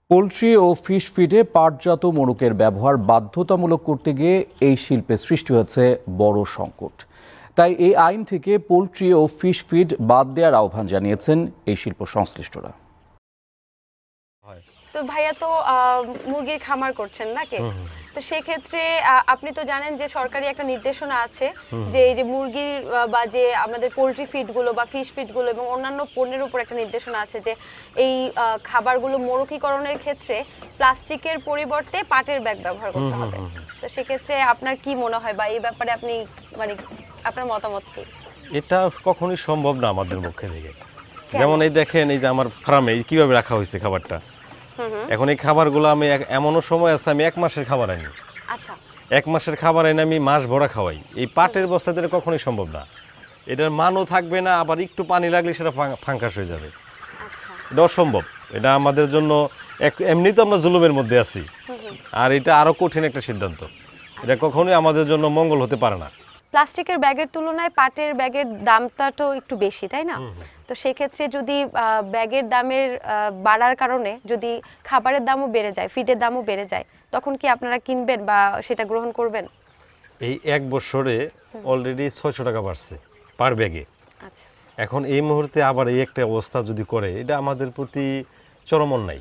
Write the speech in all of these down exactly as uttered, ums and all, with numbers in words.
Poultry ও fish ফিডে পাটজাত মোড়কের ব্যবহার বাধ্যতামূলক করতে গিয়ে এই শিল্পে সৃষ্টি হয়েছে বড় সংকট। তাই এই আইন থেকে পোলট্রি ও ফিশ ফিড বাদ দেওয়ার আহ্বান জানিয়েছেন এই শিল্প সংশ্লিষ্টরা। তো ভাইয়া তো মুরগির খামার করছেন নাকি? তো সেক্ষেত্রে আপনি তো জানেন যে সরকারি একটা নির্দেশনা আছে যে এই যে মুরগির বা যে আমাদের পোলট্রি ফিডগুলো বা ফিশ ফিডগুলো এবং অন্যান্য পণ্যের উপর একটা নির্দেশনা আছে যে এই খাবারগুলো মোড়কীকরণের ক্ষেত্রে প্লাস্টিকের পরিবর্তে পাটের ব্যাগ ব্যবহার করতে হবে। তো সেক্ষেত্রে আপনার কি মনে হয় বা এই ব্যাপারে আপনি মানে আপনার মতামত কি? এটা কখনোই সম্ভব না আমাদের পক্ষে থেকে। যেমন এই দেখেন এই যে আমার ফার্মে কিভাবে রাখা হয়েছে খাবারটা, এখন এই খাবারগুলো আমি এমনও সময় আছে আমি এক মাসের খাবার আনি। আচ্ছা, এক মাসের খাবার এনে আমি মাস ভরা খাওয়াই। এই পাটের বস্তাতে কখনোই সম্ভব না। এটার মানও থাকবে না, আবার একটু পানি লাগলে সেটা ফাঙ্কাস হয়ে যাবে। আচ্ছা, এটা অসম্ভব। এটা আমাদের জন্য এমনি তো আমরা জুলুমের মধ্যে আছি, আর এটা আরো কঠিন একটা সিদ্ধান্ত। এটা কখনোই আমাদের জন্য মঙ্গল হতে পারে না। প্লাস্টিকের ব্যাগের তুলনায় পাটের ব্যাগের দামটা তো একটু বেশি, তাই না? তো সেক্ষেত্রে যদি ব্যাগের দামের বাড়ার কারণে যদি খাবারের দামও বেড়ে যায়, ফিডের দামও বেড়ে যায়, তখন কি আপনারা কিনবেন বা সেটা গ্রহণ করবেন? এই এক বছরে অলরেডি ছয়শো টাকা বাড়ছে পার ব্যাগে। আচ্ছা, এখন এই মুহূর্তে আবার এই একটা অবস্থা যদি করে, এটা আমাদের প্রতি চরম অন্যায়।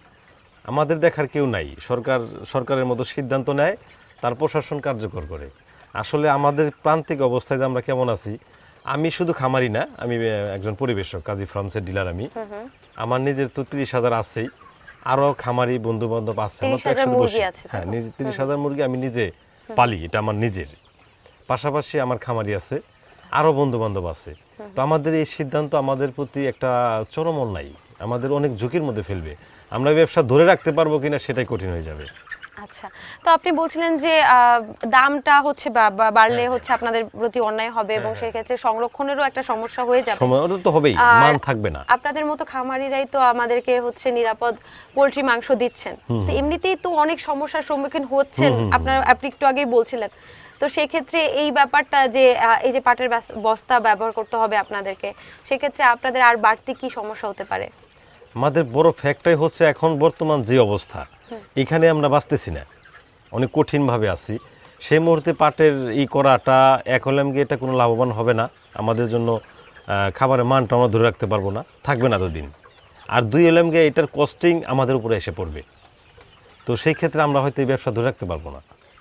আমাদের দেখার কেউ নাই। সরকার সরকারের মতো সিদ্ধান্ত নেয়, তার প্রশাসন কার্যকর করে। আসলে আমাদের প্রান্তিক অবস্থায় যে আমরা কেমন আছি, আমি শুধু খামারি না, আমি একজন পরিবেশক, কাজী ফার্মসের ডিলার। আমি আমার নিজের তো তিরিশ হাজার আছেই, আরো খামারি বন্ধু বান্ধব আছে। হ্যাঁ, তিরিশ হাজার মুরগি আমি নিজে পালি, এটা আমার নিজের। পাশাপাশি আমার খামারি আছে, আরো বন্ধু বান্ধব আছে। তো আমাদের এই সিদ্ধান্ত আমাদের প্রতি একটা চরম অন্যায়, আমাদের অনেক ঝুঁকির মধ্যে ফেলবে। আমরা ব্যবসা ধরে রাখতে পারবো কিনা সেটাই কঠিন হয়ে যাবে। আচ্ছা, তো আপনি বলছিলেন যে দামটা হচ্ছে বাড়লে হচ্ছে আপনাদের প্রতি অন্যায় হবে এবং সেই ক্ষেত্রে সংরক্ষণেরও একটা সমস্যা হয়ে যাবে। সমস্যা তো হবেই, মান থাকবে না। আপনাদের মতো খামারিরাই তো আমাদেরকে হচ্ছে নিরাপদ পোলট্রি মাংস দিচ্ছেন, তো এমনিতেই তো অনেক সমস্যার সম্মুখীন হচ্ছেন, আপনারা আপনি একটু আগেই বলছিলেন। তো সেই ক্ষেত্রে এই ব্যাপারটা যে এই যে পাটের বস্তা ব্যবহার করতে হবে আপনাদেরকে, সেক্ষেত্রে আপনাদের আর বাড়তি কি সমস্যা হতে পারে? আমাদের বড় ফ্যাক্টরি হচ্ছে এখন বর্তমান যে অবস্থা, এখানে আমরা বাঁচতেছি না, অনেক কঠিনভাবে আছি। সেই মুহূর্তে পাটের ই করাটা এক হলাম গিয়ে এটা কোনো লাভবান হবে না আমাদের জন্য। খাবারের মানটা আমরা ধরে রাখতে পারবো না, থাকবে না এতদিন। আর দুই হলাম গিয়ে এটার কস্টিং আমাদের উপরে এসে পড়বে। তো সেই ক্ষেত্রে আমরা হয়তো এই ব্যবসা ধরে রাখতে পারবো না।